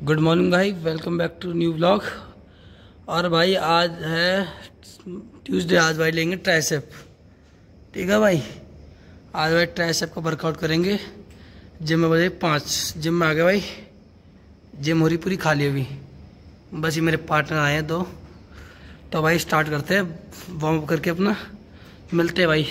Good morning भाई, welcome back to new blog. और भाई आज है ट्यूसडे। आज भाई लेंगे ट्राइसेप। ठीक है भाई, आज भाई ट्राइसेप का वर्कआउट करेंगे। जिम में बजे 5 जिम में आ गए भाई। जिम हो रही पूरी खाली अभी, बस ये मेरे पार्टनर आए हैं 2। तो भाई स्टार्ट करते हैं वार्म अप करके अपना, मिलते हैं भाई।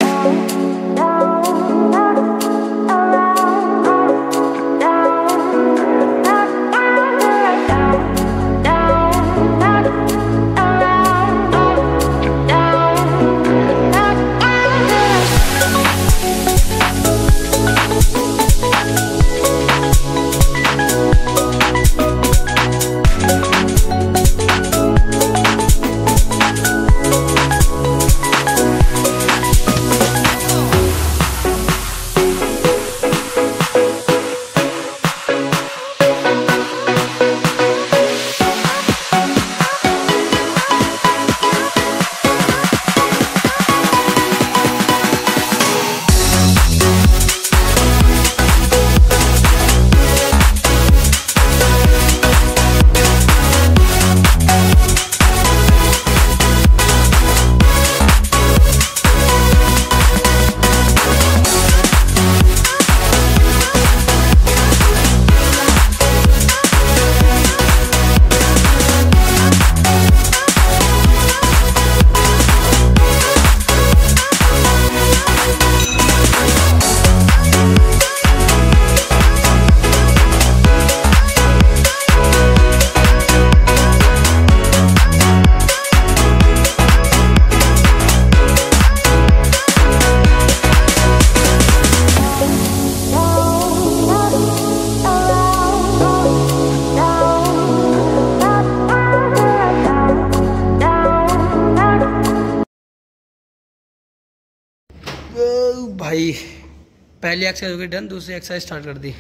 भाई पहली एक्सरसाइज हो गई डन, दूसरी एक्सरसाइज स्टार्ट कर दी।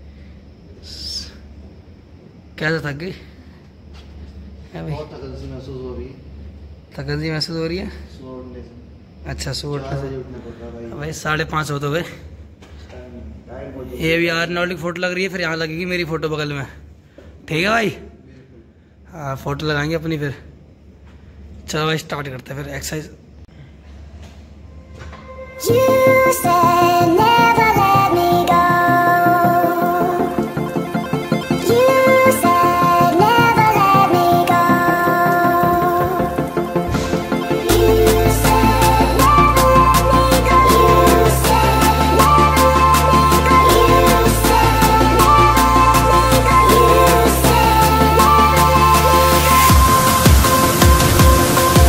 कैसा थक गई? बहुत थकन सी महसूस हो रही है। थकन सी महसूस हो रही है? अच्छा, सूट भाई 5:30 हो तो गए। ये भी आर्नोल्ड की फोटो लग रही है, फिर यहाँ लगेगी मेरी फोटो बगल में। ठीक है भाई, हाँ फोटो लगाएंगे अपनी। फिर चलो भाई स्टार्ट करते हैं फिर exercise. You said never let me go. You said never let me go. You said never let me go. You said never let me go. You said never let me go. You said never let me go.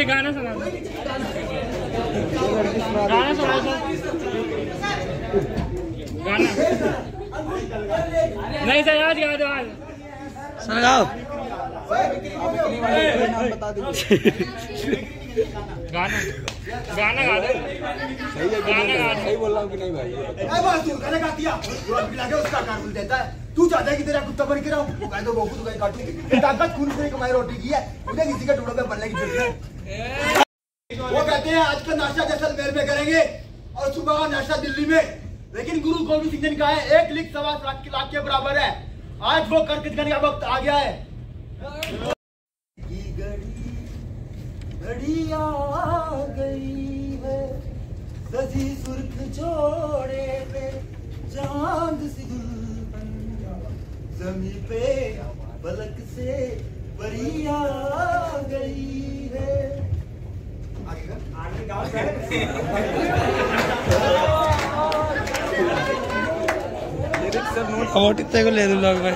ये गाना सुना गाना सुना गाना नहीं sir आज गा दो आज सर गाओ गाना गाना गा दो गाना गा सही बोल रहा हूँ कि नहीं भाई? गाना गा दिया उसका कार बोल देता है। तू चाहता है कि तेरा कुत्ता बन के रहा हूँ, वो कह दो बहु तू कहीं काटू ताकत खून से कमाई रोटी की है, उन्हें किसी के टुकड़ों पे बनने की जरूरत है। वो कहते हैं आज का नाश्ता जैसलमेर में करेंगे और सुबह का नाश्ता दिल्ली में, लेकिन गुरु गोविंद सिंह ने कहा है 1 लाख 1.25 लाख के बराबर है। आज वो कर्ज करने का वक्त आ गया है। घड़ी आ गई है सजी सुर्ख जोड़े पे चांद सी दुल्हन जमी पे पलक से परी आ गई है। आगे गाओ और इतने को ले दूँ लोग भाई।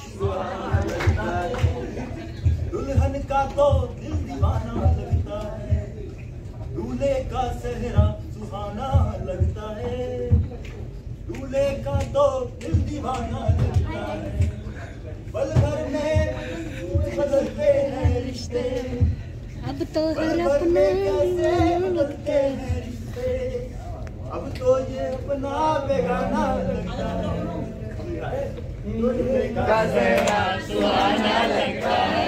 दुल्हन का तो दिल दीवाना लगता है, दूल्हे का सेहरा सुहाना लगता है, दूल्हे का तो दिल दीवाना लगता है। पल भर में बदलते हैं रिश्ते, अब तो पल हर भर अपना में कैसे बदलते हैं रिश्ते, अब तो ये अपना बेगाना लगता है। दूल्हे का सेहरा सुहाना लगता है।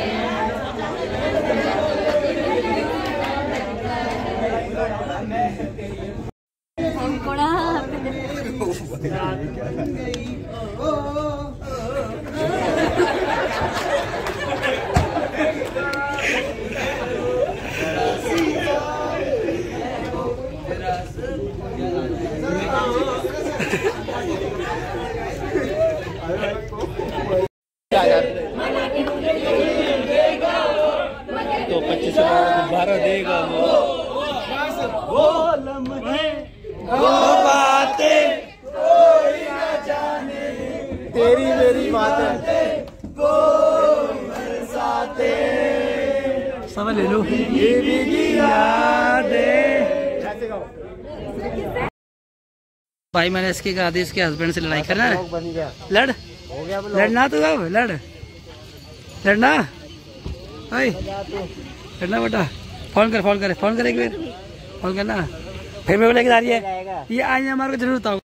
तो 25 12 देगा वो लम्हे वो बातें कोई ना जाने, तेरी मेरी बातें कोई बरसाते, सब ले लो। ये भीगी यादें। भाई मैंने इसके कहा इसके हस्बैंड से लड़ाई करना है। बन गया लड़ हो गया लड़ना तू अब लड़ना भाई लड़ना बेटा। फोन कर एक बार फोन करना फिर मेरे को लेके आ रही है ये आज हमारे को जरूर बताओ।